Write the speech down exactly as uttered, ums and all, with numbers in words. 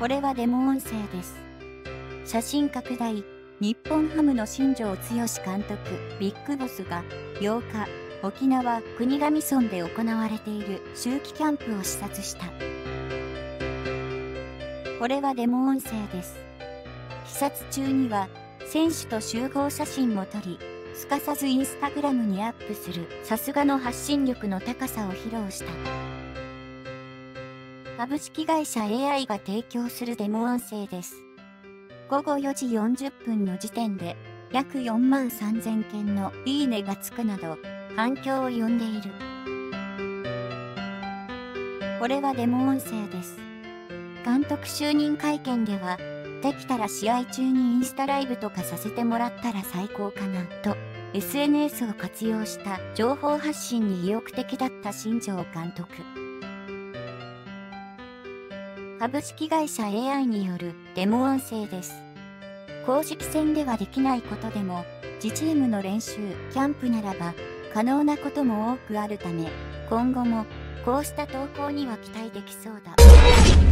これはデモ音声です。写真拡大。日本ハムの新庄剛志監督、ビッグボスがようか、沖縄国頭村で行われている秋季キャンプを視察した。これはデモ音声です。視察中には、選手と集合写真も撮り、すかさずインスタグラムにアップするさすがの発信力の高さを披露した。株式会社 エーアイ が提供するデモ音声です。ごごよじよんじゅっぷんの時点で約よんまんさんぜんけんのいいねがつくなど反響を呼んでいる。これはデモ音声です。監督就任会見では、できたら試合中にインスタライブとかさせてもらったら最高かなと エスエヌエス を活用した情報発信に意欲的だった新庄監督。株式会社 エーアイ によるデモ音声です。公式戦ではできないことでも自チームの練習、キャンプならば可能なことも多くあるため、今後もこうした投稿には期待できそうだ。